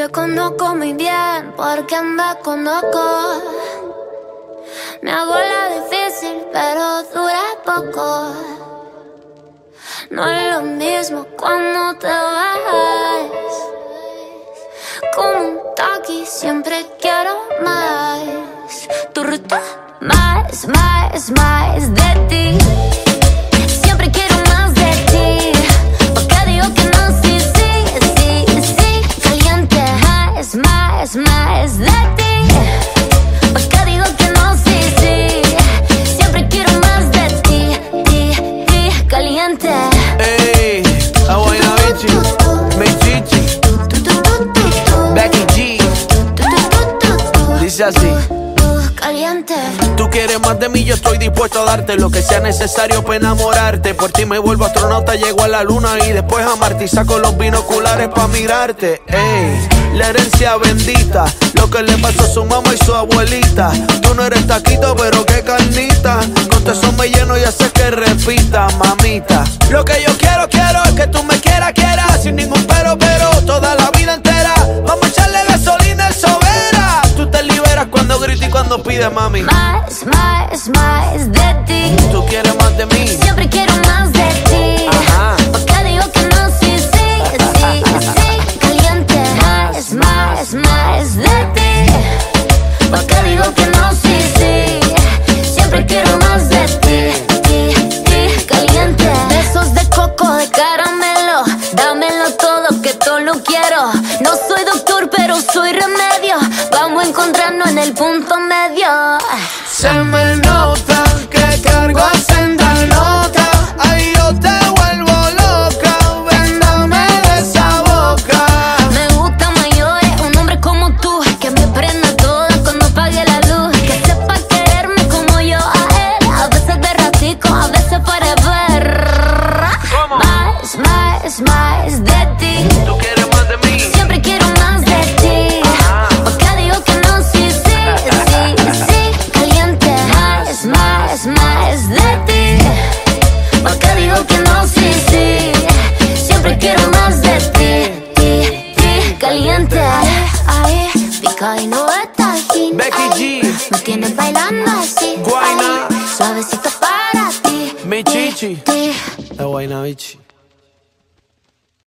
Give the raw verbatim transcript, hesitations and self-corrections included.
te conozco muy bien porque me conozco. Me hago la difícil, pero dura poco. No es lo mismo cuando te vas. Como un taqui, siempre quiero más. Tu ruta, más, más, más de ti. Siempre quiero más de ti. Porque digo que no, sí, sí, sí, sí. Caliente, más, más, más de ti. Porque digo que no, sí, sí. Siempre quiero más de ti, ti, ti. Caliente. Ey, agua y Navichi, Mechichi, Becky G. Dice así. Caliente. Tú quieres más de mí, yo estoy dispuesto a darte lo que sea necesario para enamorarte. Por ti me vuelvo astronauta, llego a la luna y después amarte. Y saco los binoculares pa' mirarte. Ey, la herencia bendita, lo que le pasó a su mamá y su abuelita. Tú no eres taquito, pero qué carnita. Con tu eso me lleno y haces que repita, mamita. Lo que yo quiero, quiero es que tú me quieras, quieras. Sin ningún pero, pero, toda la vida entera. Vamos a echarle gasolina al Sobera. Tú te liberas cuando gritas y cuando pides, mami. Más, más, más de ti. Tú quieres más de mí. Siempre quiero más de ti. Ajá. Porque digo que no, sí, sí, sí, sí. Caliente. Más, más, más de ti. Porque digo que no, sí, sí. Siempre quiero más de ti, ti, ti. Caliente. Besos de coco, de caramelo. Dámelo todo, que todo lo quiero. No soy doctor, pero soy remedio. Vamos a encontrarnos en el punto medio. Se me nota que cargo senda nota. Ay, yo te vuelvo loca. Ven, dame de esa boca. Me gusta mayores, un hombre como tú, que me prenda toda cuando apague la luz. Que sepa quererme como yo a él. A veces de ratico, a veces forever. ¿Cómo? Más, más, más de ti. Tú quieres más de mí. Siempre quiero más de ti. Ajá. Porque digo que no, sí, sí, sí, sí. Caliente. Más, más, más de ti. Porque digo que no, sí, sí. Siempre quiero más de ti, ti, ti. Caliente. Ay, pica y no está aquí. Becky Ay, G. me tienes bailando así. Guayna. Ay, suavecito para ti. Mechichi. Ti, ti. Agua y Navichi.